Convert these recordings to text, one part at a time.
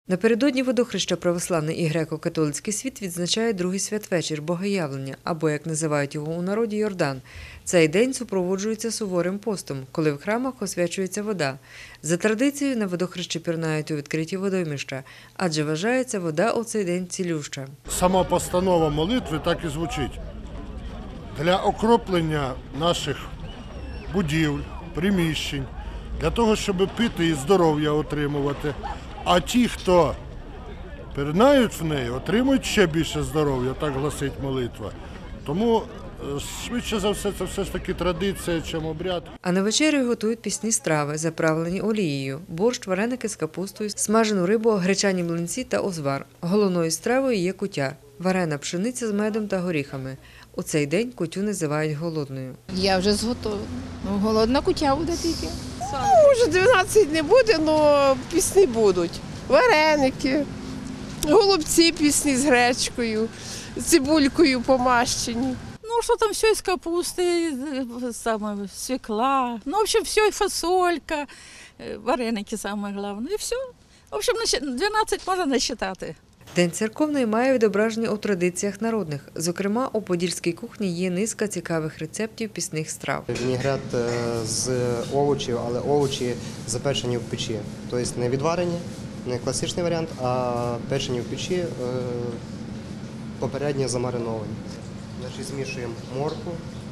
Напередодні водохреща православний і греко-католицький світ відзначає другий святвечір – Богоявлення, або, як називають його у народі, Йордан. Цей день супроводжується суворим постом, коли в храмах освячується вода. За традицією, на водохрещі пірнають у відкриті водоймища, адже вважається вода у цей день цілюща. Сама постанова молитви так і звучить. Для окроплення наших будівель, приміщень, для того, щоб пити і здоров'я отримувати. А ті, хто пірнають в неї, отримують ще більше здоров'я, так гласить молитва. Тому, швидше за все, це все ж таки традиція, чим обряд. А на вечерю готують пісні страви, заправлені олією – борщ, вареники з капустою, смажену рибу, гречані млинці та узвар. Головною стравою є куття – варена пшениця з медом та горіхами. У цей день кутю називають голодною. Я вже зготовлена. Голодна кутя буде тільки. Може 12 не буде, але пісні будуть. Вареники, голубці пісні з гречкою, цибулькою помащені. Ну, что там все из капусты, свекла, ну, в общем, все, и фасолька, вареники самое главное, и все. В общем, 12 можна насчитати. День церковний має відображення у традиціях народних. Зокрема, у подільській кухні є низка цікавих рецептів пісних страв. Вінігрет з овочів, але овочі запечені в печі. Тобто не відварені, не класичний варіант, а печені в печі, попередньо замариновані. Значить, змішуємо моркву,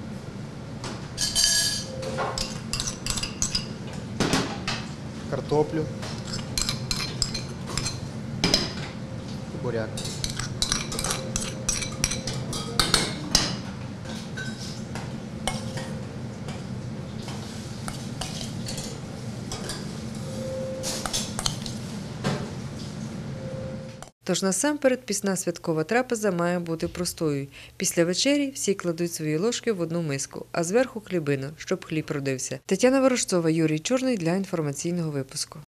картоплю і буряк. Тож насамперед пісна святкова трапеза має бути простою. Після вечері всі кладуть свої ложки в одну миску, а зверху хлібину, щоб хліб родився. Тетяна Ворожцова, Юрій Чорний для інформаційного випуску.